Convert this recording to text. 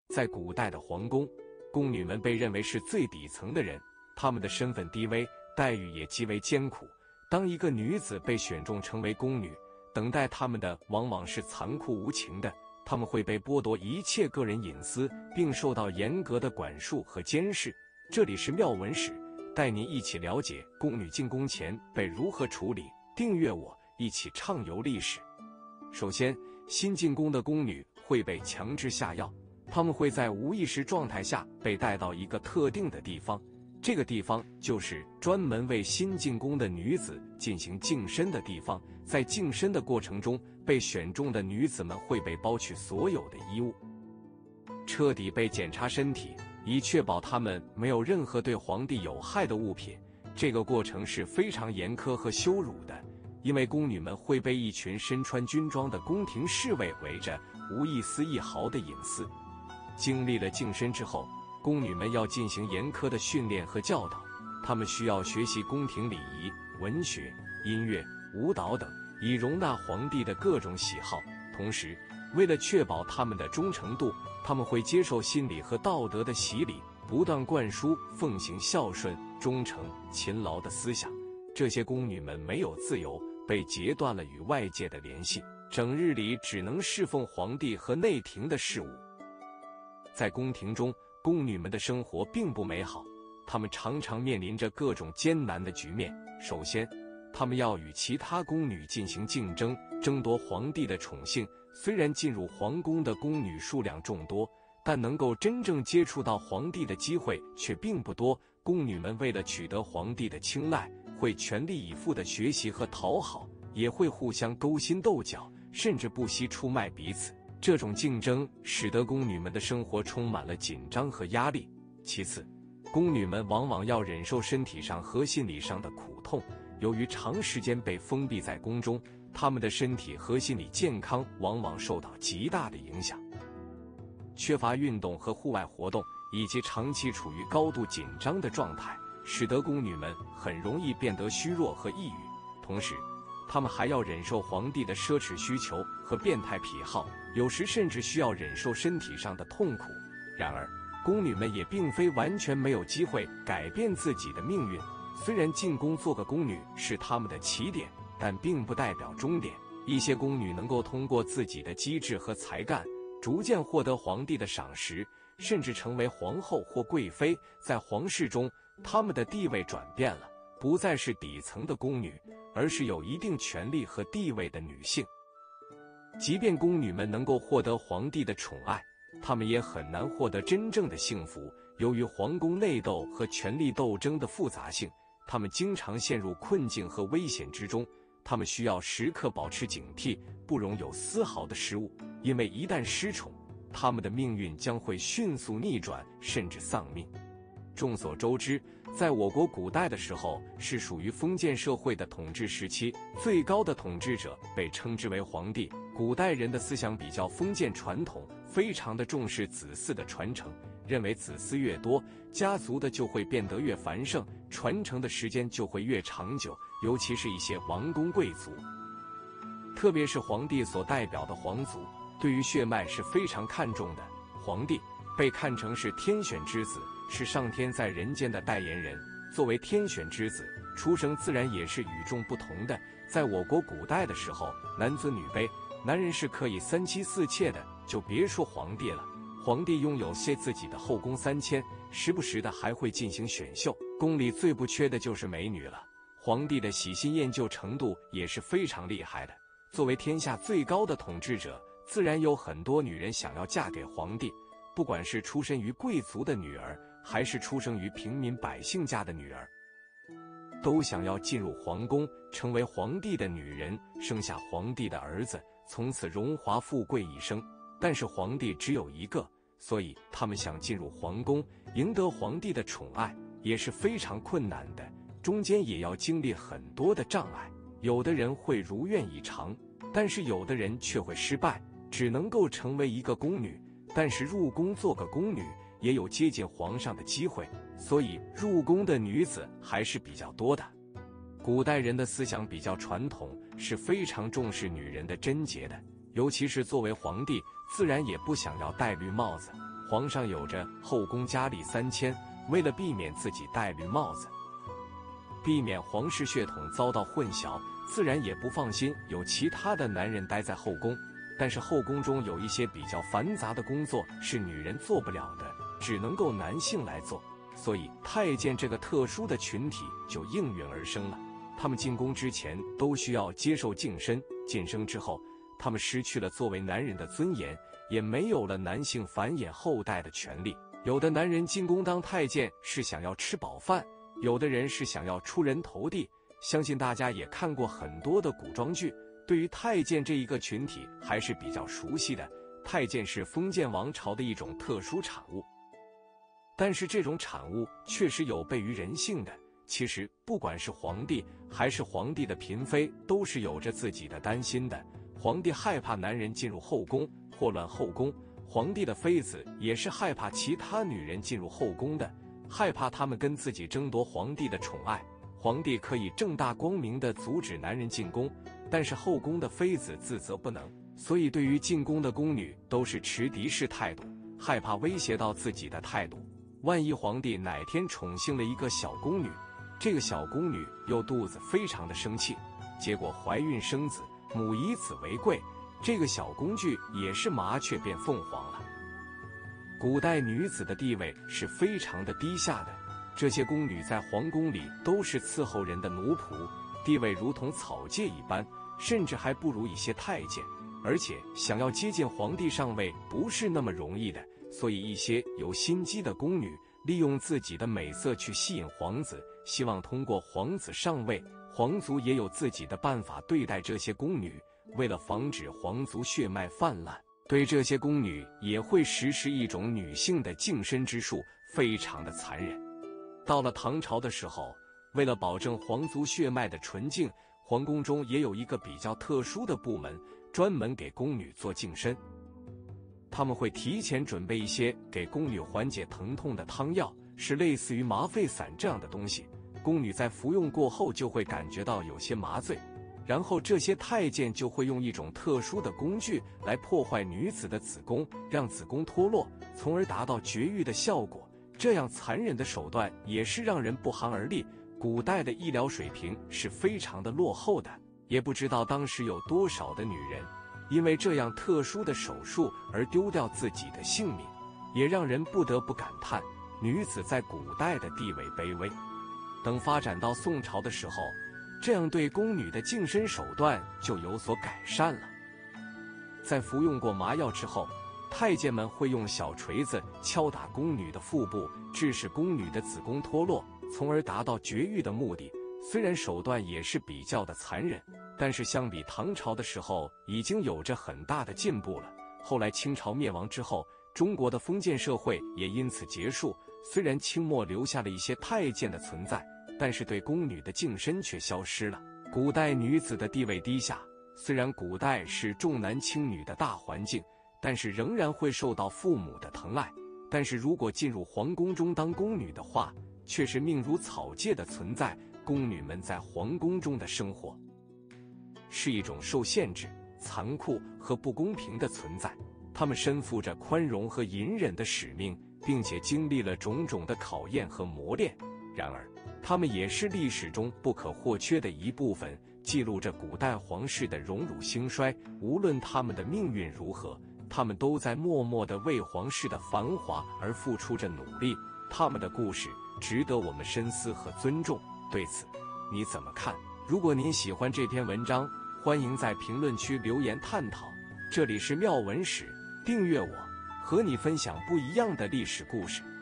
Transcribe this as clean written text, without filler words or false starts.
在古代的皇宫，宫女们被认为是最底层的人，她们的身份低微，待遇也极为艰苦。当一个女子被选中成为宫女，等待她们的往往是残酷无情的，她们会被剥夺一切个人隐私，并受到严格的管束和监视。这里是妙文史，带您一起了解宫女进宫前被如何处理。订阅我，一起畅游历史。首先，新进宫的宫女会被强制下药，她们会在无意识状态下被带到一个特定的地方，这个地方就是专门为新进宫的女子进行净身的地方。在净身的过程中，被选中的女子们会被剥去所有的衣物，彻底被检查身体，以确保她们没有任何对皇帝有害的物品。这个过程是非常严苛和羞辱的，因为宫女们会被一群身穿军装的宫廷侍卫围着，无一丝一毫的隐私。经历了净身之后，宫女们要进行严苛的训练和教导，她们需要学习宫廷礼仪、文学、音乐、舞蹈等，以容纳皇帝的各种喜好。同时，为了确保他们的忠诚度，他们会接受心理和道德的洗礼，不断灌输奉行孝顺、忠诚、勤劳的思想。这些宫女们没有自由，被截断了与外界的联系，整日里只能侍奉皇帝和内廷的事务。在宫廷中，宫女们的生活并不美好，她们常常面临着各种艰难的局面。首先，她们要与其他宫女进行竞争，争夺皇帝的宠幸。虽然进入皇宫的宫女数量众多，但能够真正接触到皇帝的机会却并不多。宫女们为了取得皇帝的青睐，会全力以赴地学习和讨好，也会互相勾心斗角，甚至不惜出卖彼此。这种竞争使得宫女们的生活充满了紧张和压力。其次，宫女们往往要忍受身体上和心理上的苦痛。由于长时间被封闭在宫中，她们的身体和心理健康往往受到极大的影响。缺乏运动和户外活动，以及长期处于高度紧张的状态，使得宫女们很容易变得虚弱和抑郁。同时，她们还要忍受皇帝的奢侈需求和变态癖好，有时甚至需要忍受身体上的痛苦。然而，宫女们也并非完全没有机会改变自己的命运。虽然进宫做个宫女是她们的起点，但并不代表终点。一些宫女能够通过自己的机智和才干，逐渐获得皇帝的赏识，甚至成为皇后或贵妃。在皇室中，她们的地位转变了，不再是底层的宫女，而是有一定权力和地位的女性。即便宫女们能够获得皇帝的宠爱，她们也很难获得真正的幸福。由于皇宫内斗和权力斗争的复杂性，她们经常陷入困境和危险之中。她们需要时刻保持警惕，不容有丝毫的失误，因为一旦失宠，她们的命运将会迅速逆转，甚至丧命。众所周知，在我国古代的时候是属于封建社会的统治时期，最高的统治者被称之为皇帝。古代人的思想比较封建传统，非常的重视子嗣的传承，认为子嗣越多，家族的就会变得越繁盛，传承的时间就会越长久。尤其是一些王公贵族，特别是皇帝所代表的皇族，对于血脉是非常看重的。皇帝被看成是天选之子，是上天在人间的代言人。作为天选之子，出生自然也是与众不同的。在我国古代的时候，男尊女卑，男人是可以三妻四妾的，就别说皇帝了。皇帝拥有自己的后宫3000，时不时的还会进行选秀，宫里最不缺的就是美女了。皇帝的喜新厌旧程度也是非常厉害的。作为天下最高的统治者，自然有很多女人想要嫁给皇帝，不管是出身于贵族的女儿，还是出生于平民百姓家的女儿，都想要进入皇宫，成为皇帝的女人，生下皇帝的儿子，从此荣华富贵一生。但是皇帝只有一个，所以他们想进入皇宫，赢得皇帝的宠爱，也是非常困难的，中间也要经历很多的障碍。有的人会如愿以偿，但是有的人却会失败，只能够成为一个宫女。但是入宫做个宫女，也有接近皇上的机会，所以入宫的女子还是比较多的。古代人的思想比较传统，是非常重视女人的贞洁的，尤其是作为皇帝，自然也不想要戴绿帽子。 皇上有着后宫佳丽3000，为了避免自己戴绿帽子，避免皇室血统遭到混淆，自然也不放心有其他的男人待在后宫。但是后宫中有一些比较繁杂的工作是女人做不了的，只能够男性来做，所以太监这个特殊的群体就应运而生了。他们进宫之前都需要接受净身，晋升之后，他们失去了作为男人的尊严，也没有了男性繁衍后代的权利。有的男人进宫当太监是想要吃饱饭，有的人是想要出人头地。相信大家也看过很多的古装剧，对于太监这一个群体还是比较熟悉的。太监是封建王朝的一种特殊产物，但是这种产物确实有悖于人性的。其实不管是皇帝还是皇帝的嫔妃，都是有着自己的担心的。皇帝害怕男人进入后宫，祸乱后宫；皇帝的妃子也是害怕其他女人进入后宫的，害怕他们跟自己争夺皇帝的宠爱。皇帝可以正大光明地阻止男人进宫，但是后宫的妃子自责不能，所以对于进宫的宫女都是持敌视态度，害怕威胁到自己的态度。万一皇帝哪天宠幸了一个小宫女，这个小宫女又肚子非常的生气，结果怀孕生子，母以子为贵，这个小宫剧也是麻雀变凤凰了。古代女子的地位是非常的低下的，这些宫女在皇宫里都是伺候人的奴仆，地位如同草芥一般，甚至还不如一些太监。而且想要接近皇帝上位不是那么容易的，所以一些有心机的宫女利用自己的美色去吸引皇子，希望通过皇子上位。皇族也有自己的办法对待这些宫女，为了防止皇族血脉泛滥，对这些宫女也会实施一种女性的净身之术，非常的残忍。到了唐朝的时候，为了保证皇族血脉的纯净，皇宫中也有一个比较特殊的部门，专门给宫女做净身。他们会提前准备一些给宫女缓解疼痛的汤药，是类似于麻沸散这样的东西。宫女在服用过后就会感觉到有些麻醉，然后这些太监就会用一种特殊的工具来破坏女子的子宫，让子宫脱落，从而达到绝育的效果。这样残忍的手段也是让人不寒而栗。古代的医疗水平是非常的落后的，也不知道当时有多少的女人因为这样特殊的手术而丢掉自己的性命，也让人不得不感叹女子在古代的地位卑微。等发展到宋朝的时候，这样对宫女的净身手段就有所改善了。在服用过麻药之后，太监们会用小锤子敲打宫女的腹部，致使宫女的子宫脱落，从而达到绝育的目的。虽然手段也是比较的残忍，但是相比唐朝的时候已经有着很大的进步了。后来清朝灭亡之后，中国的封建社会也因此结束。虽然清末留下了一些太监的存在，但是对宫女的净身却消失了。古代女子的地位低下，虽然古代是重男轻女的大环境，但是仍然会受到父母的疼爱。但是如果进入皇宫中当宫女的话，却是命如草芥的存在。宫女们在皇宫中的生活是一种受限制、残酷和不公平的存在，她们身负着宽容和隐忍的使命，并且经历了种种的考验和磨练。然而她们也是历史中不可或缺的一部分，记录着古代皇室的荣辱兴衰。无论她们的命运如何，她们都在默默地为皇室的繁华而付出着努力。她们的故事值得我们深思和尊重。对此你怎么看？如果您喜欢这篇文章，欢迎在评论区留言探讨。这里是妙文史，订阅我，和你分享不一样的历史故事。